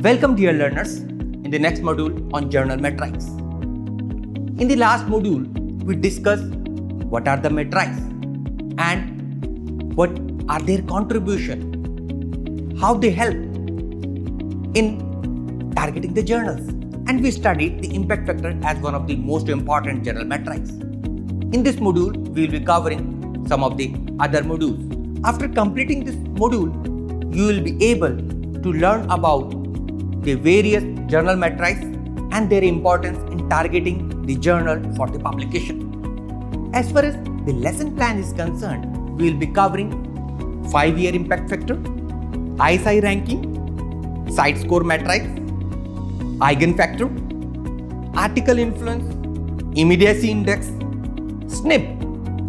Welcome dear learners in the next module on journal metrics. In the last module, we discussed what are the metrics and what are their contribution, how they help in targeting the journals, and we studied the impact factor as one of the most important journal metrics. In this module, we will be covering some of the other modules. After completing this module, you will be able to learn about the various journal metrics and their importance in targeting the journal for the publication. As far as the lesson plan is concerned, we will be covering 5-year impact factor, ISI ranking, site score metrics, eigenfactor, article influence, immediacy index, SNP,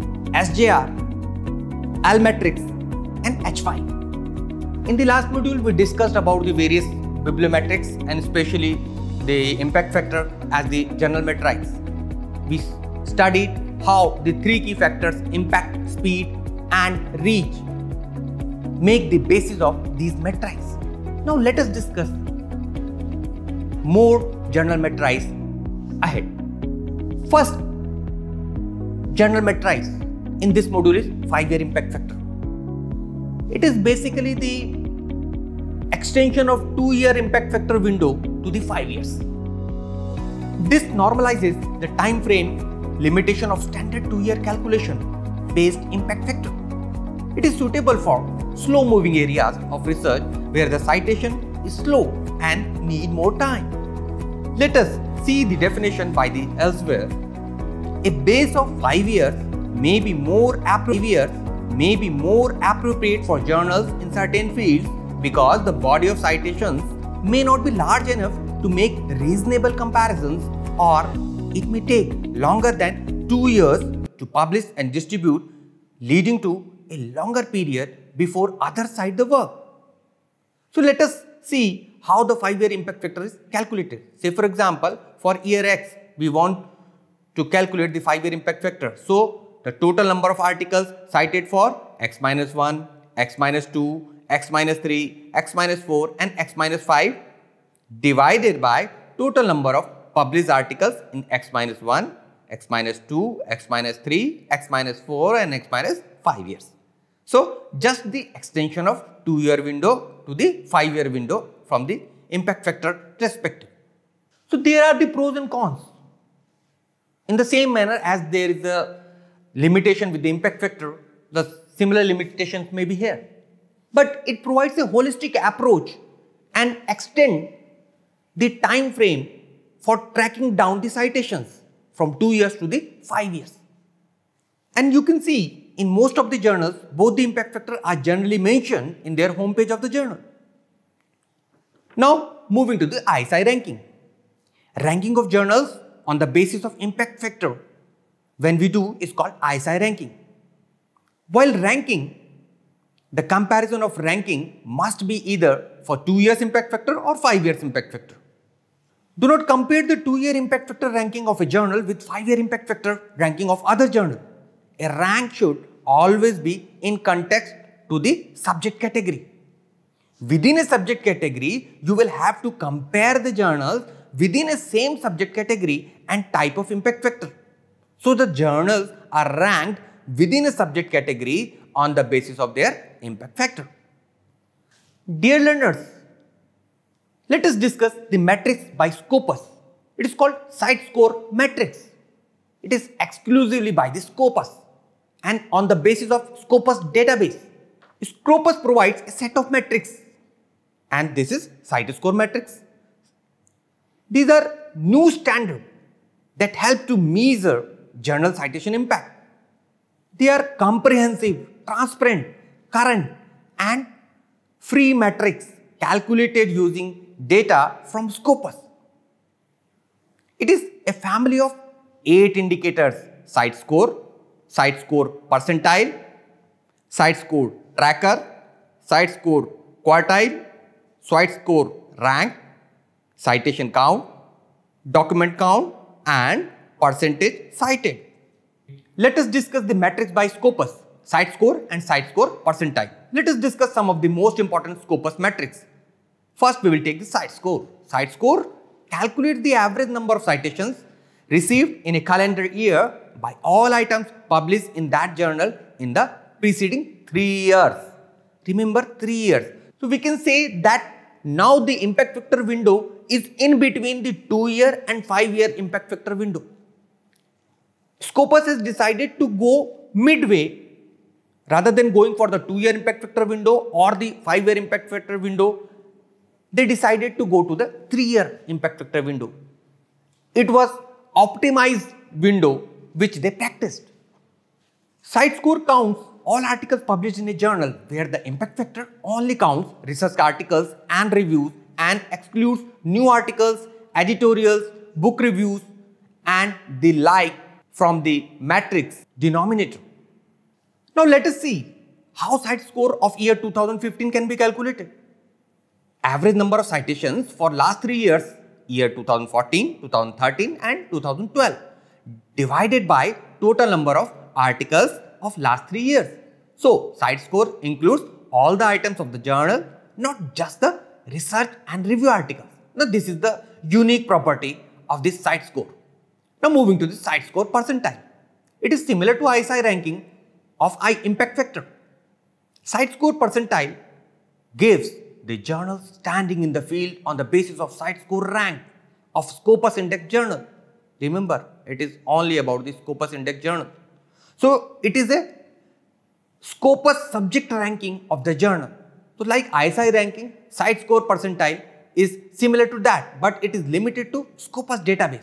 SJR, L matrix, and H5. In the last module, we discussed about the various bibliometrics and especially the impact factor as the journal metrics. We studied how the 3 key factors impact, speed, and reach make the basis of these metrics. Now let us discuss more journal metrics ahead. First journal metrics in this module is 5-year impact factor. It is basically the extension of 2-year impact factor window to the 5 years. This normalizes the time frame limitation of standard 2-year calculation based impact factor. It is suitable for slow moving areas of research where the citation is slow and need more time. Let us see the definition by the elsewhere. A base of 5 years may be more appropriate for journals in certain fields because the body of citations may not be large enough to make reasonable comparisons, or it may take longer than 2 years to publish and distribute, leading to a longer period before others cite the work. So let us see how the 5-year impact factor is calculated. Say for example, for year X, we want to calculate the 5-year impact factor. So the total number of articles cited for X-1, X-2, X-3, X-4 and X-5 divided by total number of published articles in X-1, X-2, X-3, X-4 and X-5 years. So just the extension of 2-year window to the 5-year window from the impact factor perspective. So there are the pros and cons. In the same manner as there is a limitation with the impact factor, the similar limitations may be here. But it provides a holistic approach and extend the time frame for tracking down the citations from 2 years to the 5 years. And you can see in most of the journals, both the impact factor are generally mentioned in their homepage of the journal. Now moving to the ISI ranking. Ranking of journals on the basis of impact factor when we do is called ISI ranking. While ranking, the comparison of ranking must be either for 2 years impact factor or 5 years impact factor. Do not compare the 2-year impact factor ranking of a journal with 5-year impact factor ranking of other journal. A rank should always be in context to the subject category. Within a subject category, you will have to compare the journals within a same subject category and type of impact factor. So the journals are ranked within a subject category on the basis of their impact factor. Dear learners, let us discuss the matrix by Scopus. It is called site score matrix. It is exclusively by the Scopus and on the basis of Scopus database. Scopus provides a set of metrics and this is site score matrix. These are new standards that help to measure journal citation impact. They are comprehensive, transparent, current and free metrics calculated using data from Scopus. It is a family of 8 indicators: site score percentile, site score tracker, site score quartile, site score rank, citation count, document count and percentage cited. Let us discuss the metrics by Scopus, site score and site score percentile. Let us discuss some of the most important Scopus metrics. First, we will take the site score. Site score calculates the average number of citations received in a calendar year by all items published in that journal in the preceding 3 years. Remember, 3 years. So we can say that now the impact factor window is in between the 2-year and 5-year impact factor window. Scopus has decided to go midway rather than going for the 2-year impact factor window or the 5-year impact factor window. They decided to go to the 3-year impact factor window. It was optimized window which they practiced. Site score counts all articles published in a journal where the impact factor only counts research articles and reviews and excludes new articles, editorials, book reviews and the like from the matrix denominator. Now let us see how site score of year 2015 can be calculated. Average number of citations for last 3 years, year 2014, 2013 and 2012 divided by total number of articles of last 3 years. So, site score includes all the items of the journal, not just the research and review articles. Now, this is the unique property of this site score. Now, moving to the site score percentile. It is similar to ISI ranking of impact factor. Site score percentile gives the journal standing in the field on the basis of site score rank of Scopus Index journal. Remember, it is only about the Scopus Index journal. So, it is a Scopus subject ranking of the journal. So, like ISI ranking, site score percentile is similar to that, but it is limited to Scopus database.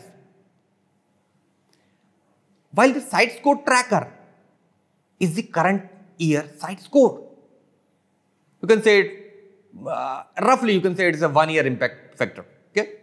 While the site score tracker is the current year site score. You can say it roughly, you can say it is a 1-year impact factor. Okay.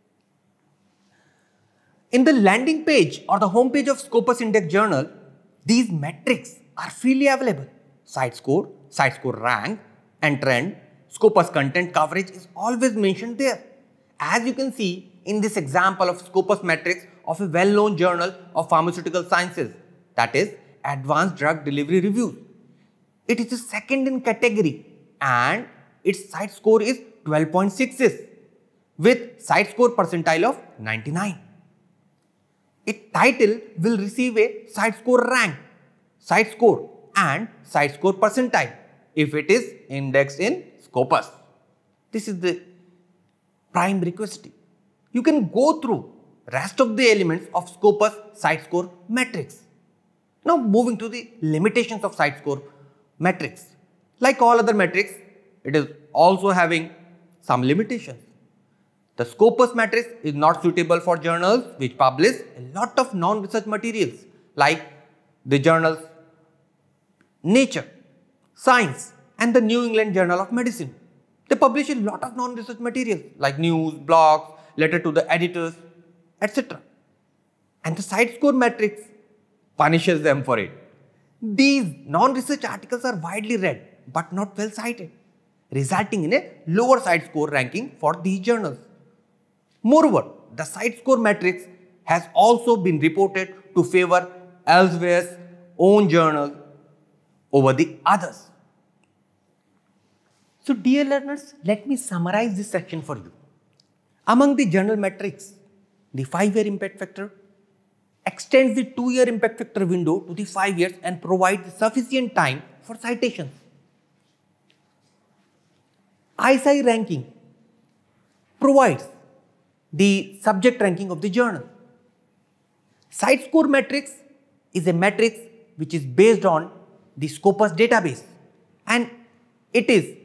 In the landing page or the home page of Scopus Index journal, these metrics are freely available. Site score rank and trend, Scopus content coverage is always mentioned there. As you can see in this example of Scopus metrics of a well-known journal of pharmaceutical sciences, that is Advanced Drug Delivery Reviews. It is the second in category and its site score is 12.66 with site score percentile of 99. Its title will receive a site score rank, site score and site score percentile if it is indexed in Scopus. This is the prime requisite. You can go through rest of the elements of Scopus site score matrix. Now moving to the limitations of site score matrix. Like all other metrics, it is also having some limitations. The Scopus matrix is not suitable for journals which publish a lot of non-research materials like the journals Nature, Science and the New England Journal of Medicine. They publish a lot of non-research materials like news, blogs, letter to the editors, etc. And the site score matrix punishes them for it. These non-research articles are widely read but not well cited, resulting in a lower site score ranking for these journals. Moreover, the site score matrix has also been reported to favor Elsevier's own journal over the others. So, dear learners, let me summarize this section for you. Among the journal metrics, the 5-year impact factor extends the 2-year impact factor window to the 5 years and provides sufficient time for citations. ISI ranking provides the subject ranking of the journal. Site score matrix is a matrix which is based on the Scopus database and it is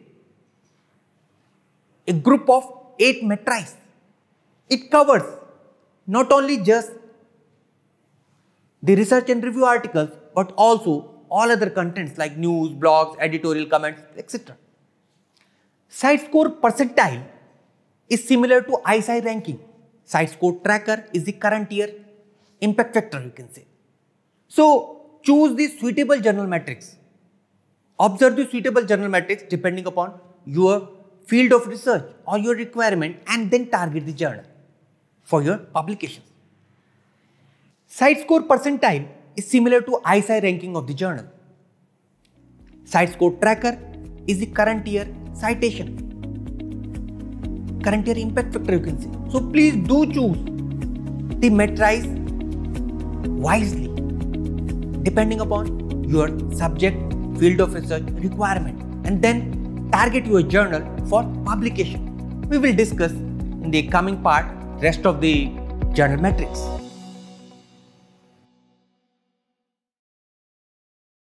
a group of 8 matrices. It covers not only just the research and review articles but also all other contents like news, blogs, editorial comments, etc. Site score percentile is similar to ISI ranking. Site score tracker is the current year impact factor, you can say. So, choose the suitable journal matrix. Observe the suitable journal matrix depending upon your field of research or your requirement and then target the journal for your publications. Site score percentile is similar to ISI ranking of the journal. Site score tracker is the current year citation. current year impact factor you can say. So please do choose the matrice wisely depending upon your subject, field of research requirement, and then target your journal for publication. We will discuss in the coming part rest of the journal metrics.